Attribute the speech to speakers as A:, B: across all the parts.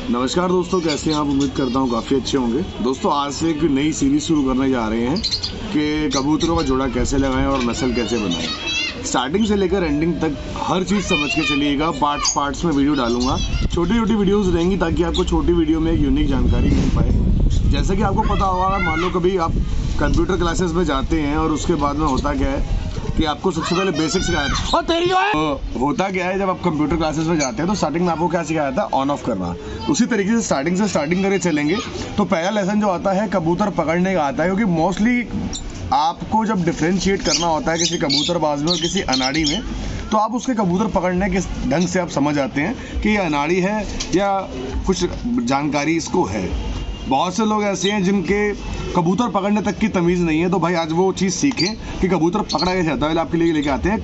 A: नमस्कार दोस्तों, कैसे हैं आप? उम्मीद करता हूँ काफ़ी अच्छे होंगे। दोस्तों आज से एक नई सीरीज शुरू करने जा रहे हैं कि कबूतरों का जोड़ा कैसे लगाएं और नस्ल कैसे बनाएं। स्टार्टिंग से लेकर एंडिंग तक हर चीज़ समझ के चलिएगा। पार्ट्स में वीडियो डालूंगा, छोटी छोटी वीडियोस रहेंगी ताकि आपको छोटी वीडियो में एक यूनिक जानकारी मिल पाए। जैसा कि आपको पता होगा, मान लो कभी आप कंप्यूटर क्लासेस में जाते हैं और उसके बाद में होता क्या है कि आपको सबसे पहले बेसिक सिखाया था। और तेरी होता क्या है, जब आप कंप्यूटर क्लासेस में जाते हैं तो स्टार्टिंग में आपको क्या सिखाया था? ऑन ऑफ करना। उसी तरीके से स्टार्टिंग करके चलेंगे तो पहला लेसन जो आता है कबूतर पकड़ने का आता है, क्योंकि मोस्टली आपको जब डिफ्रेंशिएट करना होता है किसी कबूतरबाज में और किसी अनाड़ी में, तो आप उसके कबूतर पकड़ने के ढंग से आप समझ आते हैं कि ये अनाड़ी है या कुछ जानकारी इसको है। बहुत से लोग ऐसे हैं जिनके कबूतर पकड़ने तक की तमीज़ नहीं है, तो भाई आज वो चीज़ सीखें कि कबूतर पकड़ा कैसे जाता है। आपके लिए लेके आते हैं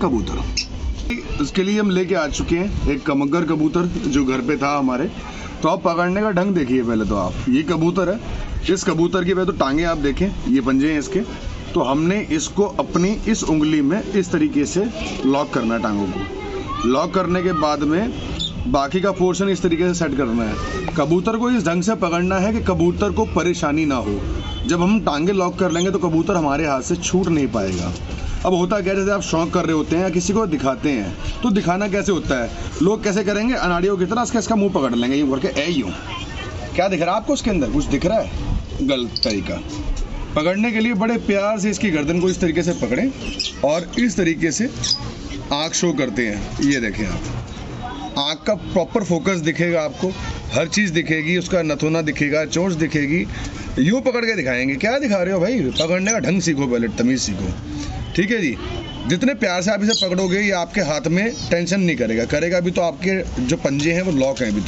A: कबूतर। इसके लिए हम लेके आ चुके हैं एक कमगर कबूतर जो घर पे था हमारे। तो आप पकड़ने का ढंग देखिए। पहले तो आप, ये कबूतर है, इस कबूतर की पहले तो टांगे आप देखें, ये पंजे हैं इसके। तो हमने इसको अपनी इस उंगली में इस तरीके से लॉक करना है। टांगों को लॉक करने के बाद में बाकी का पोर्शन इस तरीके से सेट करना है। कबूतर को इस ढंग से पकड़ना है कि कबूतर को परेशानी ना हो। जब हम टांगे लॉक कर लेंगे तो कबूतर हमारे हाथ से छूट नहीं पाएगा। अब होता क्या है, जैसे आप शौक कर रहे होते हैं या किसी को दिखाते हैं, तो दिखाना कैसे होता है? लोग कैसे करेंगे? अनाड़ियों की तरह इसका मुंह पकड़ लेंगे यूँ करके, यूँ। क्या दिख रहा है आपको? उसके अंदर कुछ दिख रहा है? गलत तरीका। पकड़ने के लिए बड़े प्यार से इसकी गर्दन को इस तरीके से पकड़ें और इस तरीके से आँख शो करते हैं। ये देखें आप, आँख का प्रॉपर फोकस दिखेगा आपको, हर चीज़ दिखेगी, उसका नथुना दिखेगा, चोंच दिखेगी। यूँ पकड़ के दिखाएंगे। क्या दिखा रहे हो भाई? पकड़ने का ढंग सीखो, पहले तमीज़ सीखो। ठीक है जी। जितने प्यार से आप इसे पकड़ोगे ये आपके हाथ में टेंशन नहीं करेगा। अभी तो आपके जो पंजे हैं वो लॉक हैं अभी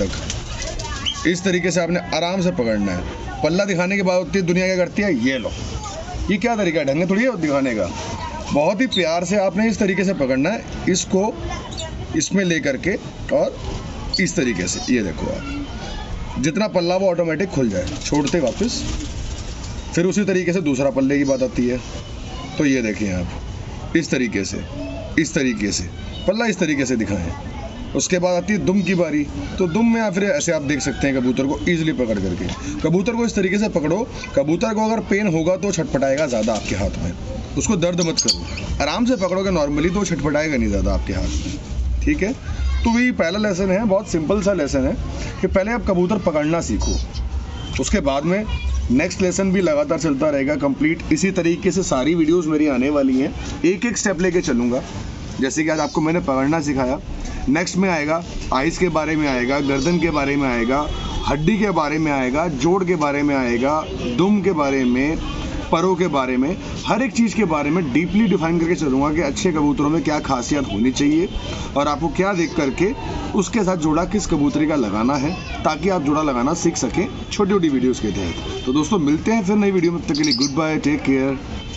A: तक। इस तरीके से आपने आराम से पकड़ना है। पल्ला दिखाने के बाद होती है दुनिया क्या करती है, ये लो। ये क्या तरीका, ढंग थोड़ी है दिखाने का। बहुत ही प्यार से आपने इस तरीके से पकड़ना है, इसको इसमें ले करके और इस तरीके से। ये देखो आप, जितना पल्ला वो ऑटोमेटिक खुल जाए, छोड़ते वापस। फिर उसी तरीके से दूसरा पल्ले की बात आती है। तो ये देखिए आप, इस तरीके से पल्ला इस तरीके से दिखाएं। उसके बाद आती है दुम की बारी। तो दुम में या फिर ऐसे आप देख सकते हैं कबूतर को ईजिली पकड़ करके। कबूतर को इस तरीके से पकड़ो। कबूतर को अगर पेन होगा तो छटपटाएगा ज़्यादा आपके हाथ में, उसको दर्द मत करो। आराम से पकड़ोगे नॉर्मली तो छटपटाएगा नहीं ज़्यादा आपके हाथ में। ठीक है। तो वही पहला लेसन है, बहुत सिंपल सा लेसन है कि पहले आप कबूतर पकड़ना सीखो। उसके बाद में नेक्स्ट लेसन भी लगातार चलता रहेगा कंप्लीट। इसी तरीके से सारी वीडियोस मेरी आने वाली हैं, एक एक स्टेप लेके चलूँगा। जैसे कि आज आपको मैंने पकड़ना सिखाया, नेक्स्ट में आएगा आइस के बारे में आएगा, गर्दन के बारे में आएगा, हड्डी के बारे में आएगा, जोड़ के बारे में आएगा, दुम के बारे में, परों के बारे में, हर एक चीज़ के बारे में डीपली डिफाइन करके चलूँगा कि अच्छे कबूतरों में क्या खासियत होनी चाहिए और आपको क्या देख करके उसके साथ जोड़ा किस कबूतरी का लगाना है, ताकि आप जोड़ा लगाना सीख सकें छोटी छोटी वीडियोज़ के तहत। तो दोस्तों मिलते हैं फिर नई वीडियो में। तब तक के लिए गुड बाय, टेक केयर।